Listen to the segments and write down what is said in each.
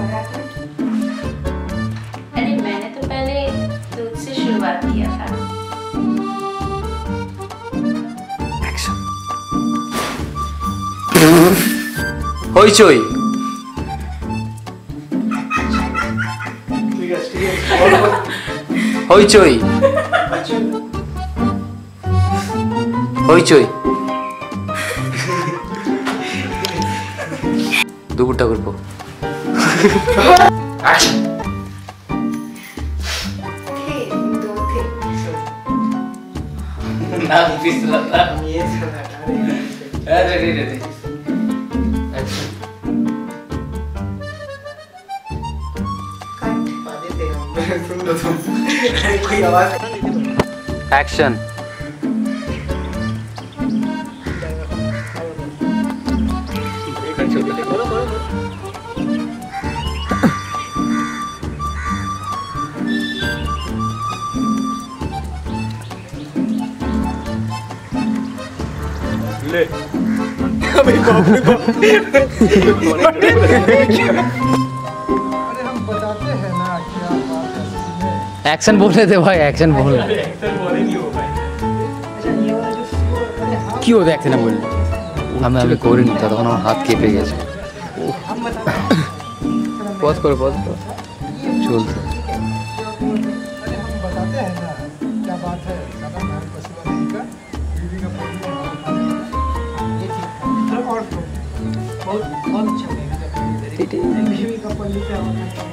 अरे मैंने तो पहले दूध से शुरुआत किया था। एक्शन। होइचोई। होइचोई। होइचोई। দুপুরটা করবো। অ্যাকশন। না পিছলা আমি এই ছাড়া আরে রেডি অ্যাকশন। कट पा देते हम सुन लो तुम कोई आवाज एक्शन। ले अबे बाप रे बाप अरे हम बताते हैं ना क्या बात है। एक्शन बोलने दे भाई, एक्शन बोल। एक्शन बोलेंगे वो भाई। अच्छा ये वाला जो কি হতো একদিন বললি? আমি করিনি তো, তখন আমার হাত কেঁপে গেছে। हम बताते हैं। পজ করো চলছে। अरे हम बताते हैं ना क्या बात है। ज्यादा महल पशु नहीं का बीवी का पति ये ठीक था और बहुत बहुत अच्छा लगेगा जब बीवी का पति क्या होता है।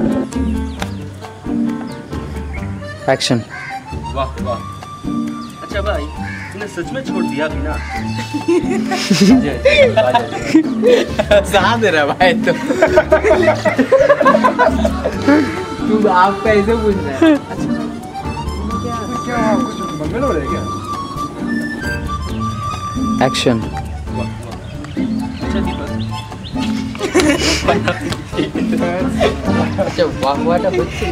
एक्शन। वाह वाह। अच्छा भाई तूने सच में छोड़ दिया भी ना? साथ दे रहा भाई तो। तू आपका ऐसे पूछ रहा है। क्या कुछ मंगल हो रहा है क्या? एक्शन। अच्छा दीपक अच्छा वाह बच्चे।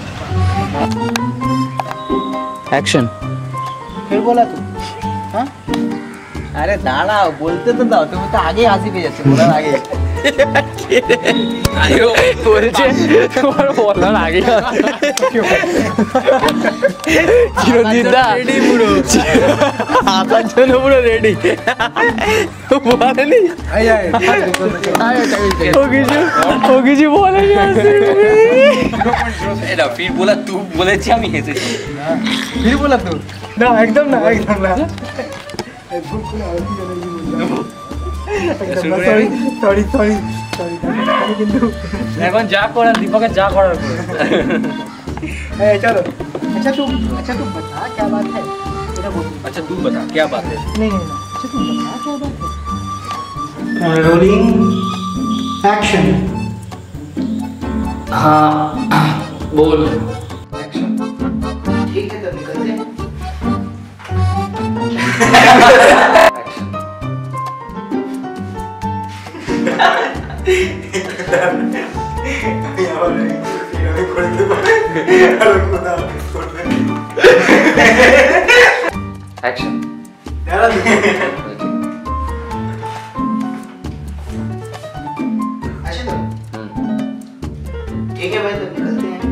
एक्शन। फिर बोला तू हाँ? अरे दाঁড়াও বলতে তো দাও, তুমি তো আগে হাসি পেয়ে যাচ্ছে বলার আগে। আরে বলছে তোমার বলার আগে চিরঞ্জিতদা রেডি পুরো হাতার জন্য পুরো রেডি বলেনি। ও কিছু বলেনি। এটা फिर बोला तू বলেছি আমি হেসেছি। फिर बोला तू ना एकदम ना सॉरी কিন্তু এখন যা করার দীপকের যা করার করে। चलो अच्छा तू बता क्या बात है तेरा बोल। अच्छा तू बता क्या बात है? नहीं अच्छा तू बता क्या बात है। Rolling action. हाँ बोल। एक्शन। ठीक है तो निकलते हैं। एक्शन। अच्छा तो ठीक है भाई तो निकलते हैं।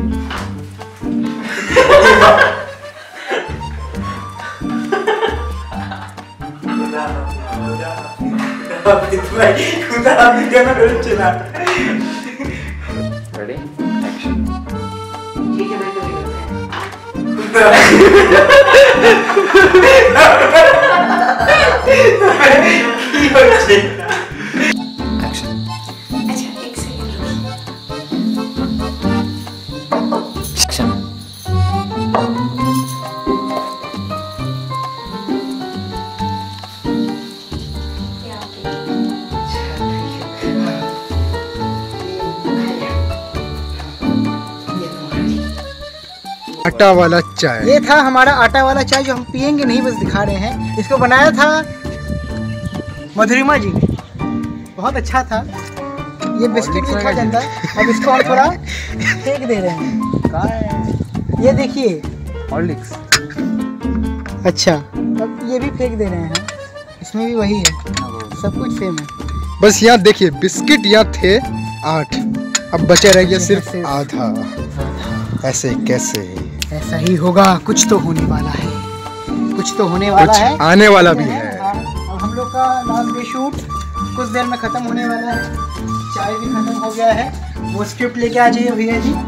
Ready action. ठीक है भाई तो निकलते हैं। एक्शन। अच्छा एक सेकंड एक्शन। आटा वाला चाय। ये था हमारा आटा वाला चाय जो हम पियेंगे नहीं, बस दिखा रहे हैं। इसको बनाया था मधुरिमा जी ने, बहुत अच्छा था। ये बिस्किट भी खा जाता है। अब इसको हम थोड़ा फेंक दे रहे हैं। ये देखिए हॉर्लिक्स। अच्छा अब ये भी फेंक दे रहे हैं। इसमें भी वही है, सब कुछ सेम है। बस यहाँ देखिए बिस्किट यहाँ थे 8, अब बचे रह गया सिर्फ आधा। ऐसे कैसे? ऐसा ही होगा, कुछ तो होने वाला है, कुछ तो होने वाला कुछ है, आने वाला भी है। अब हम लोग का लास्ट डे शूट कुछ देर में खत्म होने वाला है। चाय भी खत्म हो गया है, वो स्क्रिप्ट लेके आ जाइए भैया जी।